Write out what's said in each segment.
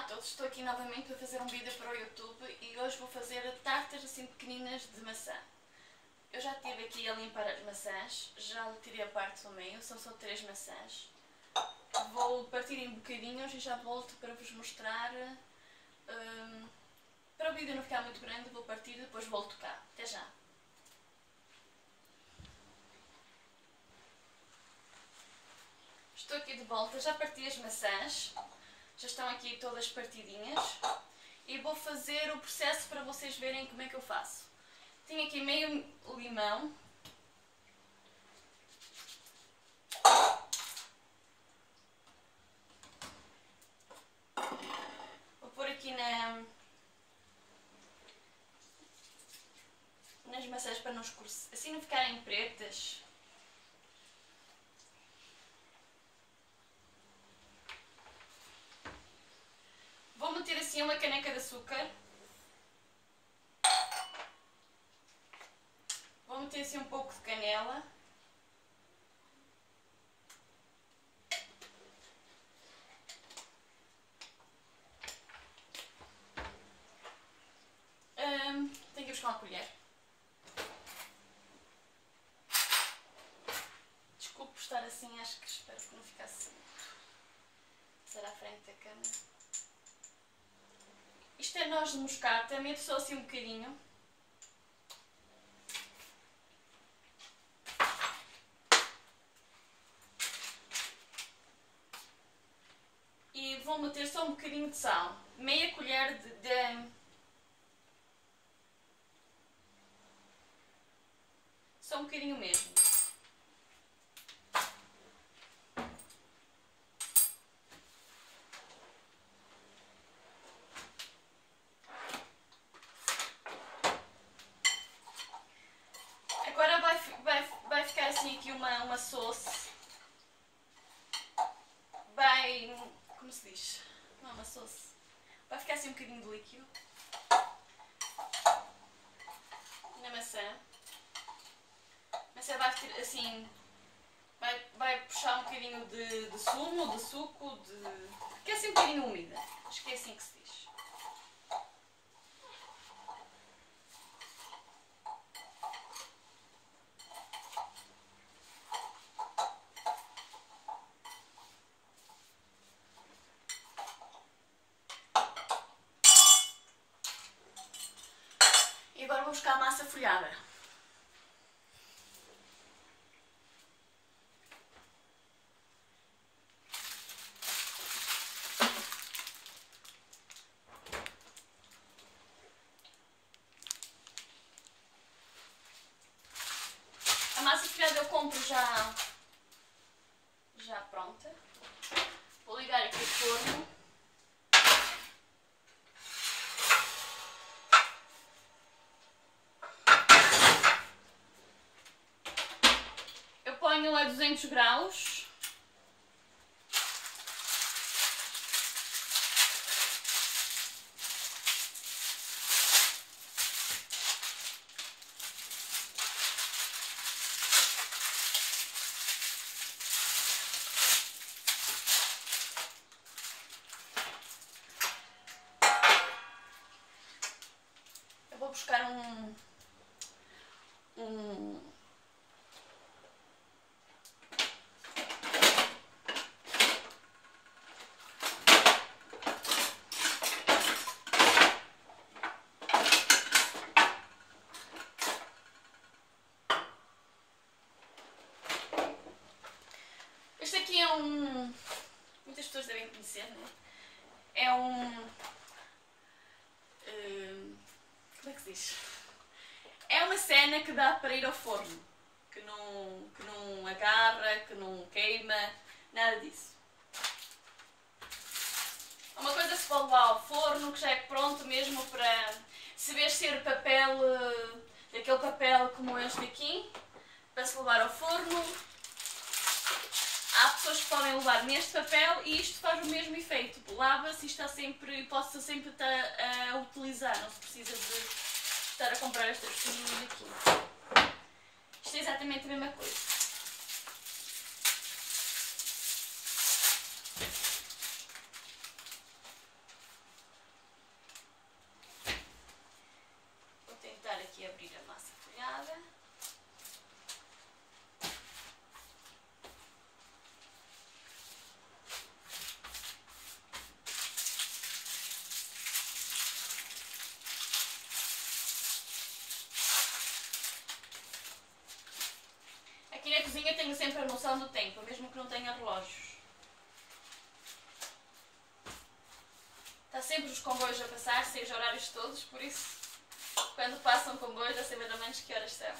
todos, estou aqui novamente para fazer um vídeo para o YouTube e hoje vou fazer tartas assim pequeninas de maçã. Eu já estive aqui a limpar as maçãs, já tirei a parte do meio, são só 3 maçãs. Vou partir em bocadinhos e já volto para vos mostrar. Para o vídeo não ficar muito grande, vou partir e depois volto cá. Até já! Estou aqui de volta, já parti as maçãs, já estão aqui todas partidinhas e vou fazer o processo para vocês verem como é que eu faço. Tenho aqui meio limão, vou pôr aqui nas maçãs para não escurecer, assim não ficarem pretas. Vou meter assim uma caneca de açúcar. Vou meter assim um pouco de canela. Tenho que buscar uma colher. Desculpe por estar assim, acho que espero que não ficasse muito à frente da câmera. Isto é noz de moscata, meto só assim um bocadinho. E vou meter só um bocadinho de sal, meia colher só um bocadinho mesmo. Agora vai ficar assim aqui uma sauce. Como se diz? Não é uma sauce. Vai ficar assim um bocadinho de líquido na maçã. A maçã vai ter assim, vai puxar um bocadinho de sumo, de suco, que é assim um bocadinho úmida. Acho que é assim que se diz. E agora vou buscar a massa folhada. A massa folhada eu compro já pronta. Vou ligar aqui o forno. Ponho a 200 graus. Eu vou buscar Este aqui é muitas pessoas devem conhecer, né? É como é que se diz? É uma cena que dá para ir ao forno. Que não agarra, que não queima, nada disso. É uma coisa que se pode levar ao forno, que já é pronto mesmo para... Se vês ser papel, daquele papel como este aqui, para se levar ao forno. Há pessoas que podem levar neste papel e isto faz o mesmo efeito. Lava-se e está sempre, pode-se sempre estar a utilizar, não se precisa de estar a comprar estas coisinhas aqui. Isto é exatamente a mesma coisa. minha cozinha tenho sempre a noção do tempo, mesmo que não tenha relógios. Está sempre os comboios a passar, sei os horários todos, por isso, quando passam comboios, já sei mais ou menos que horas são.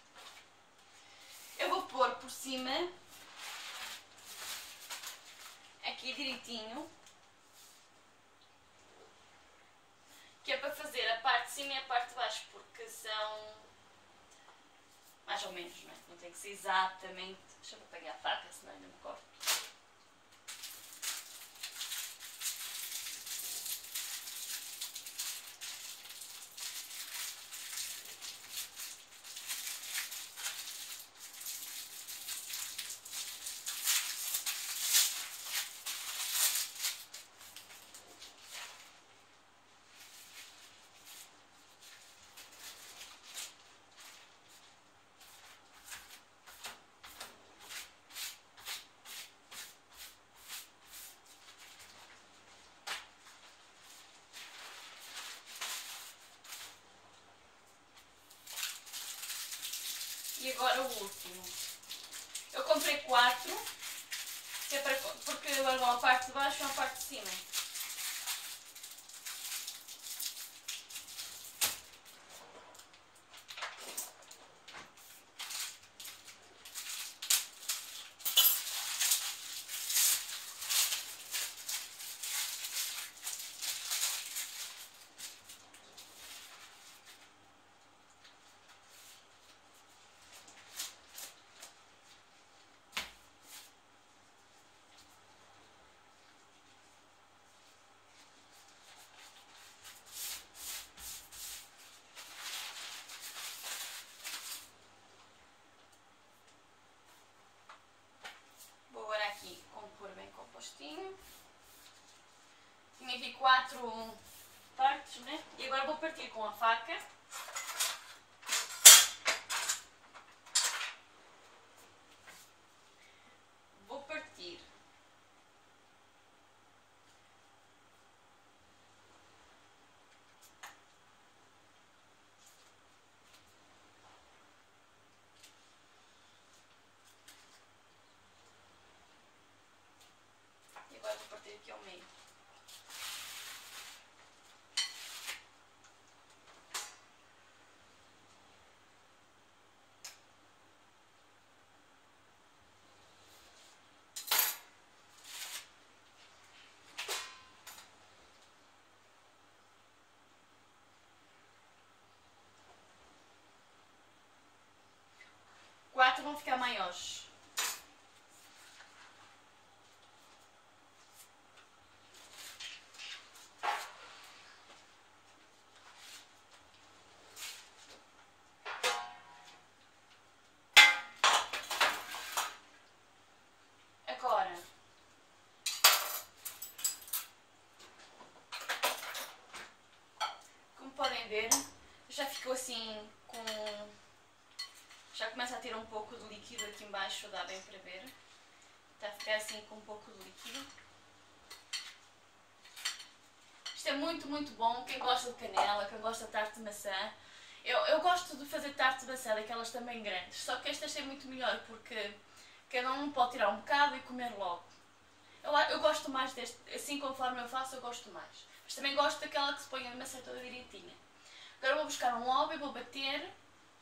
Eu vou pôr por cima, aqui direitinho, que é para fazer a parte de cima e a parte de baixo, porque são mais ou menos, não é? Não tem que ser exatamente. Deixa-me apanhar a faca, senão ainda me corto. E agora o último. Eu comprei 4, que é porque agora vão a parte de baixo e a parte de cima. Tinha aqui 4 partes, né? E agora vou partir com a faca. Vou partir. E agora vou partir aqui ao meio. Quatro vão ficar maiores. Agora, como podem ver, já ficou assim com... Já começa a ter um pouco de líquido aqui em baixo, dá bem para ver. Está a ficar assim com um pouco de líquido. Isto é muito, muito bom. Quem gosta de canela, quem gosta de tarte de maçã. Eu gosto de fazer tarte de maçã, daquelas também grandes. Só que esta é muito melhor porque cada um pode tirar um bocado e comer logo. Eu gosto mais deste, assim conforme eu faço, eu gosto mais. Mas também gosto daquela que se põe a maçã toda direitinha. Agora vou buscar um ovo e vou bater.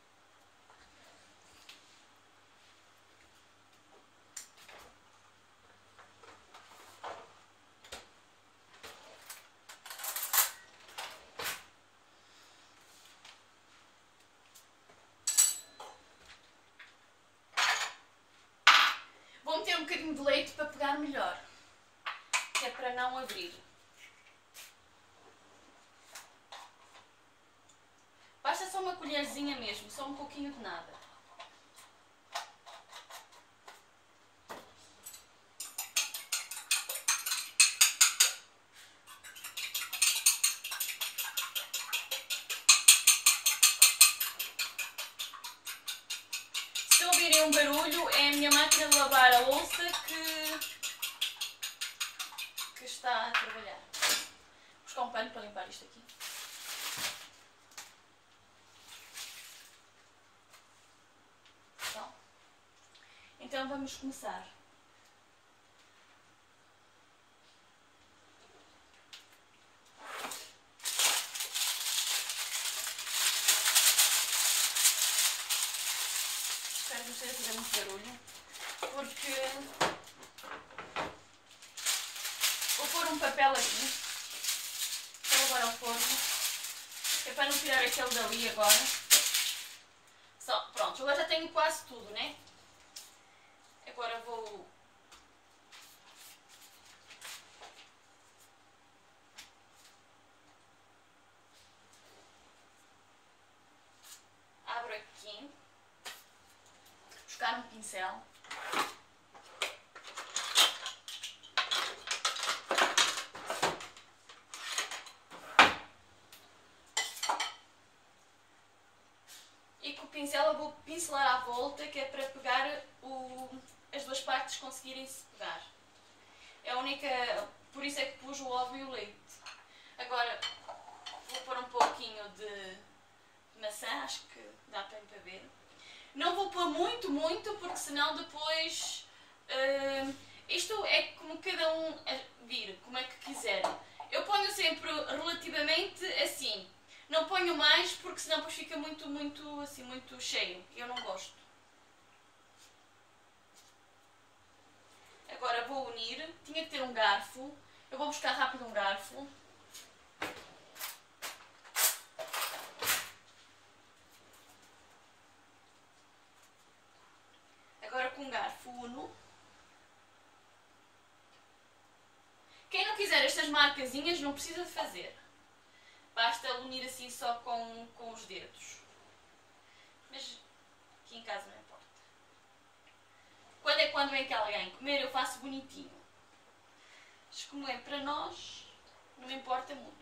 Vou meter um bocadinho de leite para pegar melhor, que é para não abrir. Basta só uma colherzinha mesmo, só um pouquinho de nada. Se ouvirem um barulho, é a minha máquina de lavar a louça que está a trabalhar. Vou buscar um pano para limpar isto aqui. Então, vamos começar. Espero que não esteja a fazer muito barulho, porque vou pôr um papel aqui para levar ao forno, que é para não tirar aquele dali agora. Só, pronto, agora já tenho quase tudo, né? Agora vou... Abro aqui, buscar um pincel. E com o pincel eu vou pincelar à volta, que é para pegar as duas partes conseguirem se pegar. É a única... Por isso é que pus o ovo e o leite. Agora vou pôr um pouquinho de maçã, acho que dá para ver. Não vou pôr muito, porque senão depois... isto é como cada um vir, como é que quiser. Eu ponho sempre relativamente assim. Não ponho mais porque senão depois fica muito cheio. E eu não gosto. Agora vou unir. Tinha que ter um garfo. Eu vou buscar rápido um garfo. Agora com um garfo uno. Quem não quiser estas marcazinhas não precisa de fazer. Basta unir assim só com os dedos. Mas aqui em casa não importa. Quando vem cá alguém comer eu faço bonitinho. Mas como é para nós, não me importa muito.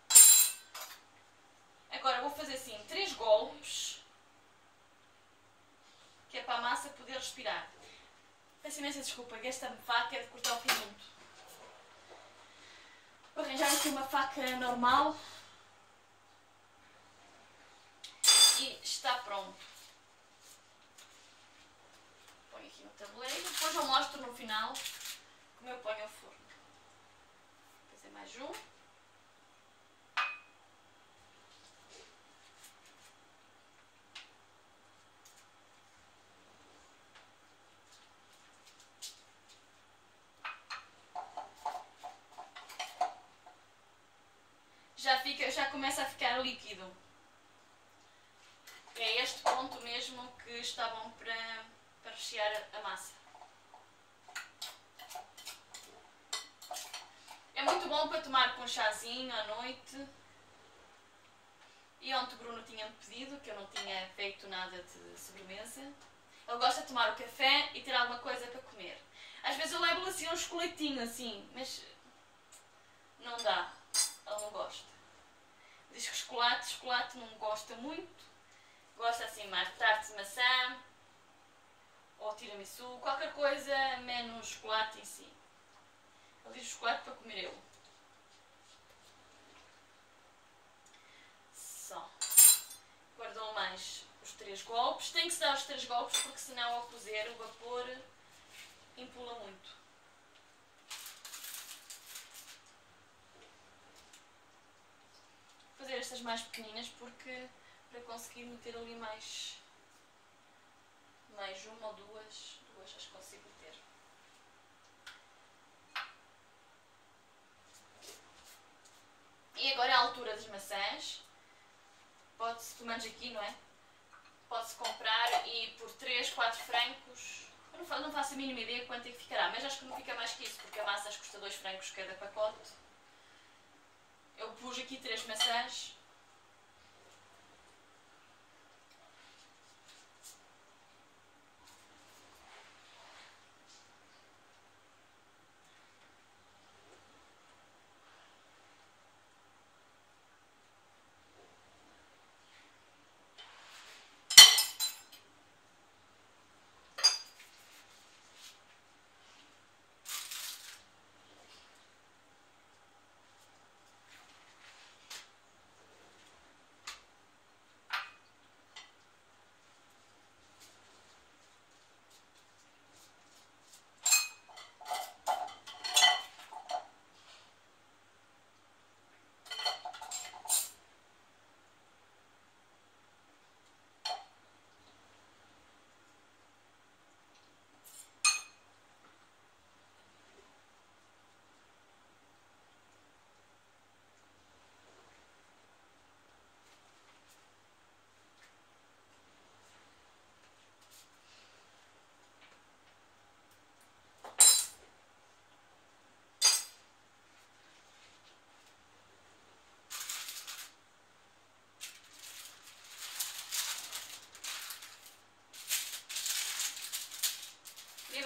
Agora vou fazer assim 3 golpes. Que é para a massa poder respirar. Peço imensa desculpa, que esta faca é de cortar o presunto. Vou arranjar aqui uma faca normal. E está pronto. Ponho aqui no tabuleiro. Depois eu mostro no final como eu ponho ao forno. Vou fazer mais um. Já começa a ficar líquido. É este ponto mesmo que está bom para rechear a massa. É muito bom para tomar com um chazinho à noite. E ontem o Bruno tinha-me pedido, que eu não tinha feito nada de sobremesa. Ele gosta de tomar o café e ter alguma coisa para comer. Às vezes eu levo-lhe assim um chocolatinho assim, mas não dá. Ele não gosta. Diz que chocolate não gosta muito. Gosta assim mais de tarte de maçã ou tiramisu, qualquer coisa menos chocolate em si. Ele diz chocolate para comer eu. Só. Guardou mais os 3 golpes. Tem que se dar os 3 golpes porque senão ao cozer o vapor empula muito. Vou fazer estas mais pequeninas porque para conseguir meter ali mais uma ou duas acho que consigo meter. E agora é a altura das maçãs. Pode-se, pelo menos aqui, não é? Pode-se comprar e por 3, 4 francos, eu não faço a mínima ideia quanto é que ficará, mas acho que não fica mais que isso, porque a massa acho que custa 2 francos cada pacote. Eu pus aqui 3 maçãs.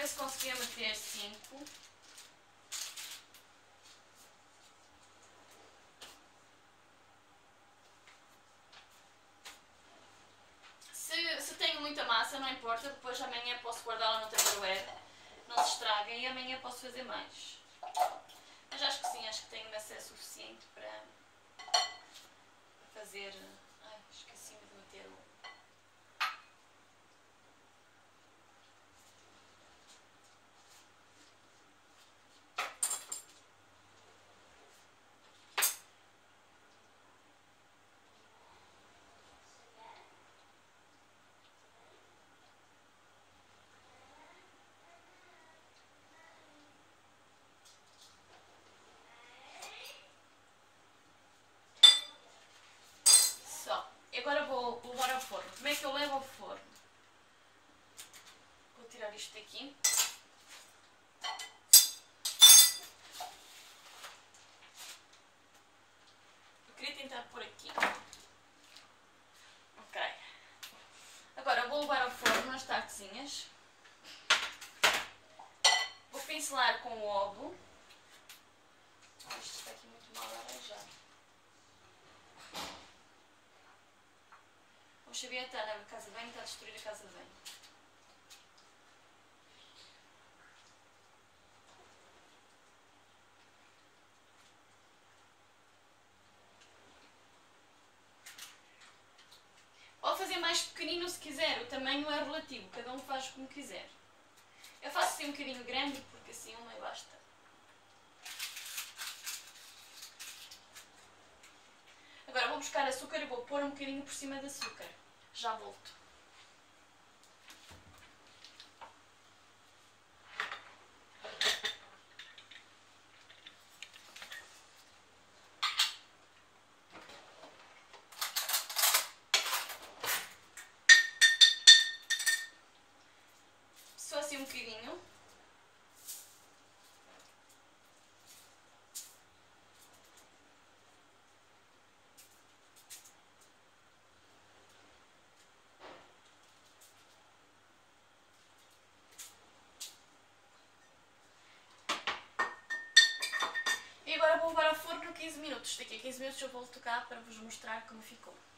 se conseguia meter 5. Se tenho muita massa, não importa, depois amanhã posso guardá-la no Tupperware, não se estraga e amanhã posso fazer mais. Mas acho que sim, acho que tenho massa suficiente para fazer... Ai, esqueci-me de meter o... Agora vou levar ao forno. Como é que eu levo ao forno? Vou tirar isto daqui. Eu queria tentar pôr aqui. Ok. Agora vou levar ao forno as tartezinhas. Vou pincelar com o ovo. Oh, isto está aqui muito mal arranjado. O Xavier está na casa de banho, está a destruir a casa de banho. Pode fazer mais pequenino se quiser, o tamanho é relativo, cada um faz como quiser. Eu faço assim um bocadinho grande, porque assim uma e basta. Agora vou buscar açúcar e vou pôr um bocadinho por cima de açúcar. Já volto. Só assim um bocadinho. E agora vou levar ao forno 15 minutos. Daqui a 15 minutos eu volto cá para vos mostrar como ficou.